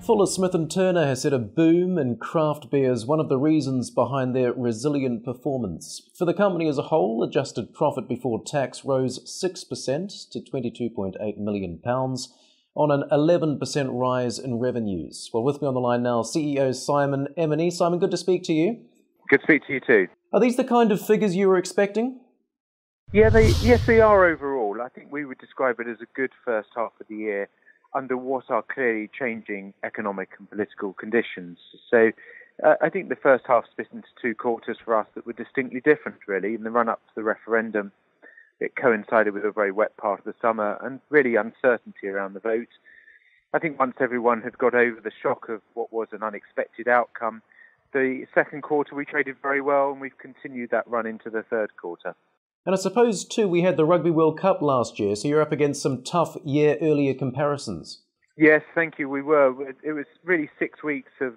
Fuller Turner has said a boom in craft beer is one of the reasons behind their resilient performance. For the company as a whole, adjusted profit before tax rose 6% to £22.8 million on an 11% rise in revenues. Well, with me on the line now, CEO Simon Emeny. Simon, good to speak to you. Good to speak to you too. Are these the kind of figures you were expecting? Yes, they are overall. I think we would describe it as a good first half of the year under what are clearly changing economic and political conditions. So I think the first half split into two quarters for us that were distinctly different, really. In the run-up to the referendum, it coincided with a very wet part of the summer and really uncertainty around the vote. I think once everyone had got over the shock of what was an unexpected outcome, the second quarter we traded very well, and we've continued that run into the third quarter. And I suppose, too, we had the Rugby World Cup last year, so you're up against some tough year-earlier comparisons. Yes, thank you, we were. It was really 6 weeks of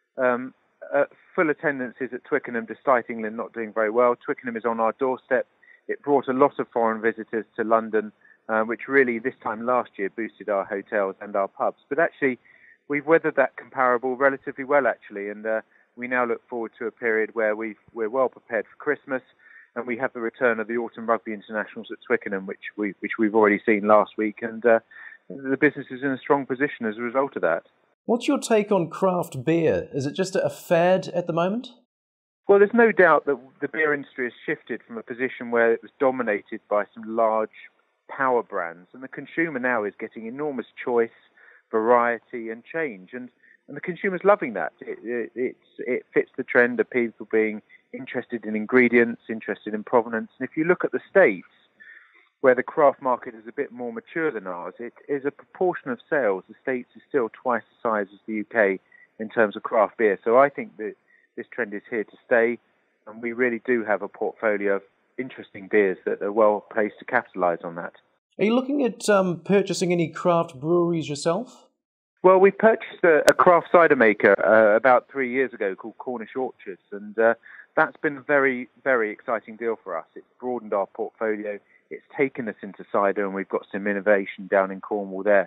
full attendances at Twickenham, despite England not doing very well. Twickenham is on our doorstep. It brought a lot of foreign visitors to London, which really, this time last year, boosted our hotels and our pubs. But actually, we've weathered that comparable relatively well, actually, and we now look forward to a period where we're well prepared for Christmas. And we have the return of the Autumn Rugby Internationals at Twickenham, which we've already seen last week, and the business is in a strong position as a result of that. What's your take on craft beer? Is it just a fad at the moment? Well, there's no doubt that the beer industry has shifted from a position where it was dominated by some large power brands, and the consumer now is getting enormous choice, variety, and change, and the consumer's loving that. It fits the trend of people being interested in ingredients, interested in provenance. And if you look at the States, where the craft market is a bit more mature than ours, it is a proportion of sales. The States is still twice the size as the UK in terms of craft beer. So I think that this trend is here to stay, and we really do have a portfolio of interesting beers that are well placed to capitalise on that. Are you looking at purchasing any craft breweries yourself? Well, we purchased a craft cider maker about 3 years ago called Cornish Orchards, and that's been a very, very exciting deal for us. It's broadened our portfolio. It's taken us into cider, and we've got some innovation down in Cornwall there.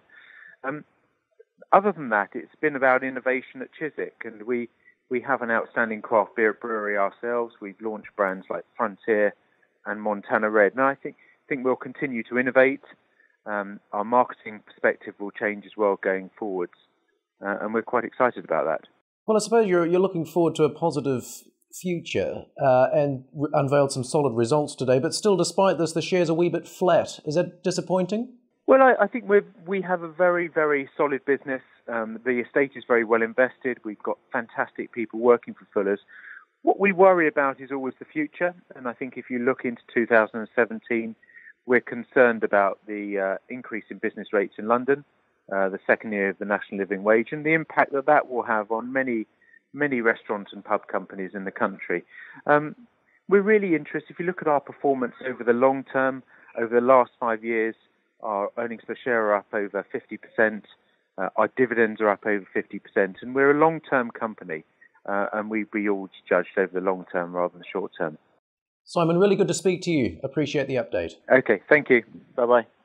Other than that, it's been about innovation at Chiswick, and we have an outstanding craft beer brewery ourselves. We've launched brands like Frontier and Montana Red, and I think we'll continue to innovate. Our marketing perspective will change as well going forwards, and we're quite excited about that. Well, I suppose you're looking forward to a positive future and unveiled some solid results today, but still, despite this, the shares are a wee bit flat. Is that disappointing? Well, I think we have a very, very solid business. The estate is very well invested. We've got fantastic people working for Fuller's. What we worry about is always the future, and I think if you look into 2017, we're concerned about the increase in business rates in London, the second year of the national living wage, and the impact that will have on many restaurants and pub companies in the country. We're really interested. If you look at our performance over the long term, over the last 5 years, our earnings per share are up over 50%, our dividends are up over 50%, and we're a long-term company, and we all judged over the long term rather than the short term. Simon, really good to speak to you. Appreciate the update. Okay, thank you. Bye-bye.